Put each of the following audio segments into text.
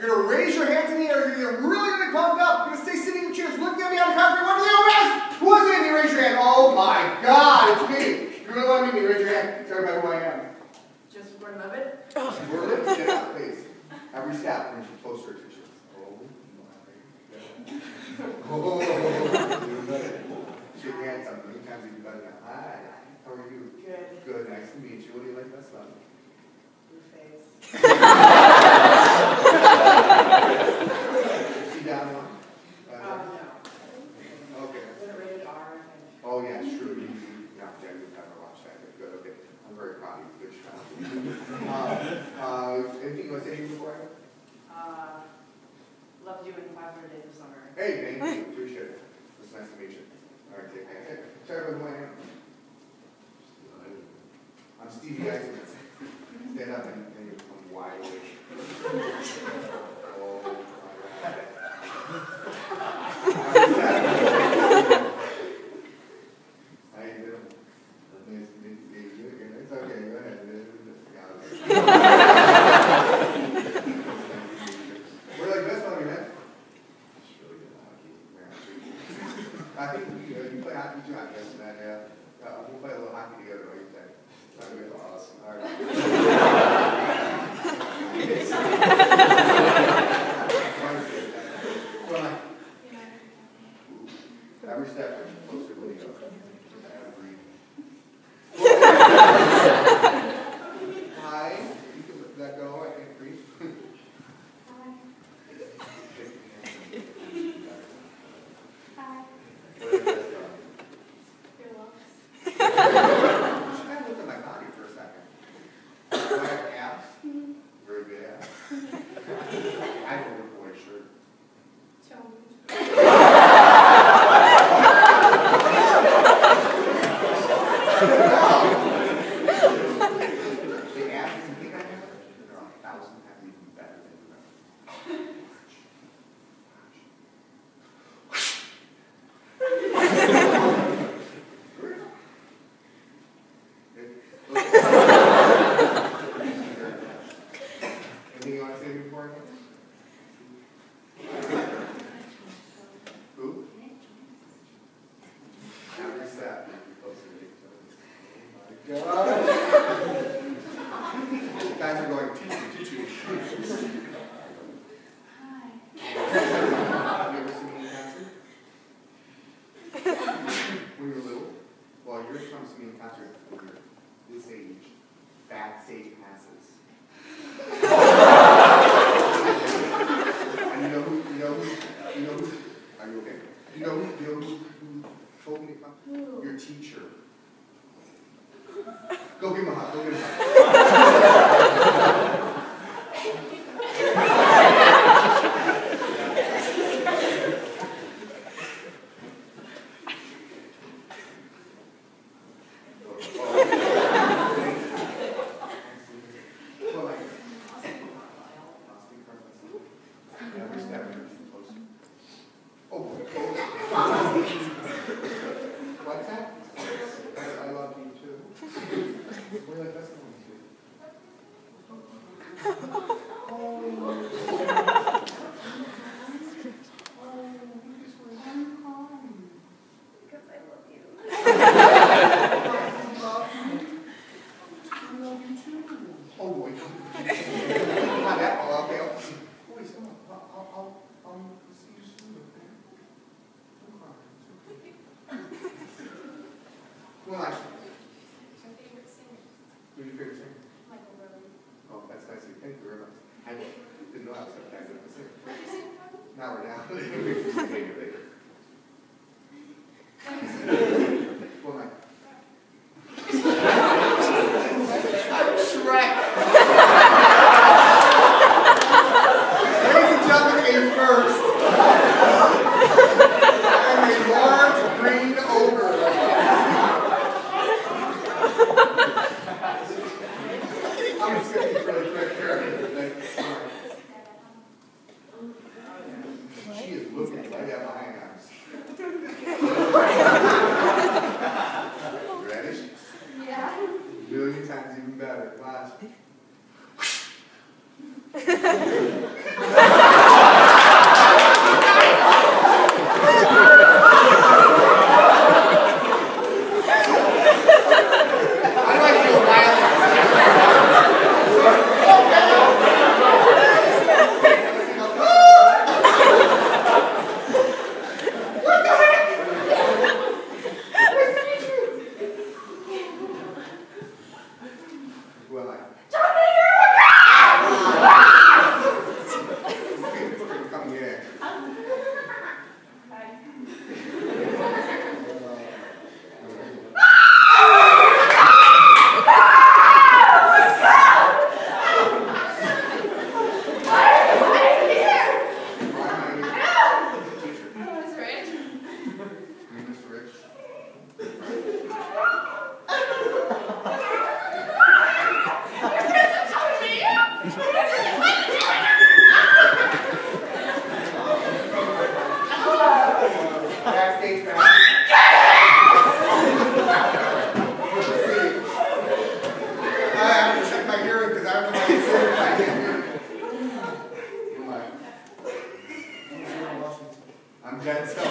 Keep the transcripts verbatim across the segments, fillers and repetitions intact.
You're going to raise your hands in the air. You're going to get really, really pumped up. You're going to stay sitting in your chairs, looking at me on the country. What do you guys? Who was it? You raise your hand. Oh my God, it's me. You really want to meet me? Raise your hand. Tell everybody who I am. Just Gordon Levitt. Gordon Levitt, stand up, please. Every step brings you closer to you. Oh my God. Shake your hands up. Many times you do better now. Hi. How are you? Good. Good. Nice to meet you. What do you like best about me? Blue face. See down one? Uh, Um, no. Okay. Is it rated R? Oh, yeah, it's true. You, you, yeah, yeah, you've never watched that. Good, okay. I'm very proud of you. Good job. uh, uh, anything you want to say before I go? Uh, loved you in five hundred days of summer. Hey, thank you. Appreciate it. It's nice to meet you. All right, take care. Tell everyone who I am. I'm Stevie Eisenman. Stand up and, and you become wide awake. Oh, my God. How you doing? Nice to meet you. It's okay. Go ahead. What do you like best about me, man? I think you, uh, you play hockey too, I guess, man. Yeah. Uh, we'll play a little hockey together. What do you think? That'd be awesome. All right. Every step is closer when you go. Every. Hi. You can let that go. I can breathe. Hi. Hi. What is that? Your looks. You should kind of look at my body for a second. Do I have abs? Mm-hmm. Very good abs. I don't look for a shirt. Show me. The abs you think I have, they're a thousand times even better than you have. Anything you want to say before I go? Who? Every step. Oh my God. Guys are going, teach me, teach me. Hi. Have you ever seen me in concert? When you were little? Well, you're going to come see me in concert when you're this age. Backstage passes. And you know who, you know who, you know who, are you okay? You know who, you know who, who told me to come? Your teacher. Go give him a hug, go give him a hug. What's that? I, I love you too. We're like best friends too. Oh. Oh, you just were one home. Because I love you. I love you. I love you too. Oh boy. Not that. Oh, okay. Oh, wait, so I'll, I'll, I'll, I'll see you soon, okay? Don't cry. It's okay. Who am I? My favorite singer. Who's your favorite singer? Michael Brody. Oh, that's nice of you. Thank you very much. I didn't know I was that good of a singer. Where do you sing from? Now we're down. Later, later. Who am I? I'm Shrek. Ladies and gentlemen, a first. I'm a large green ogre. I'm just going to be really quick here. She is looking right at my ass. Ready? Yeah. Million times even better. Watch. dead so.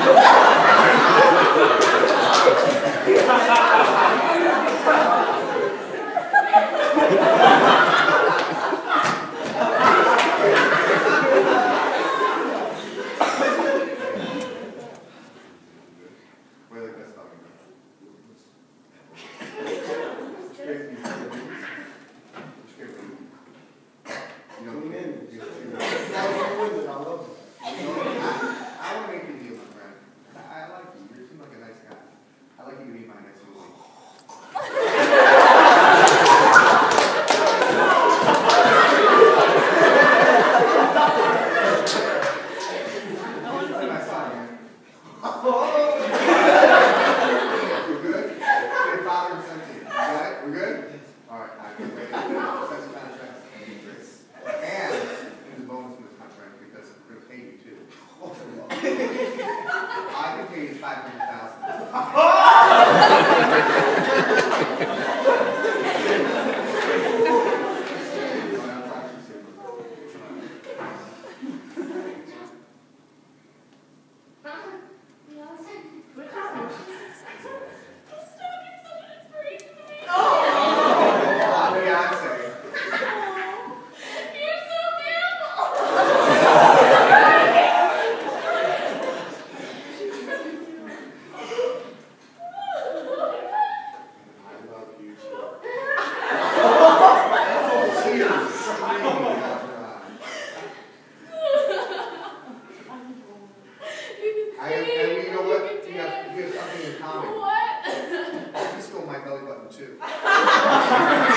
We're the best talking about. You know, Tune in. you know, I love it. I want to make you deal, my friend. I, I like you. You seem like a nice guy. I like you to be my next movie. My son, man. We're good? Your father and son team. You got it? We're good? All right. I can wait. That's the contract. And there's a bonus in this contract because we're going to pay you too. I can pay you five hundred thousand I'm Beyonce. I love you too. Tears streaming out her eyes. I have, and you know what? You have, you have something in common. What? You stole my belly button too.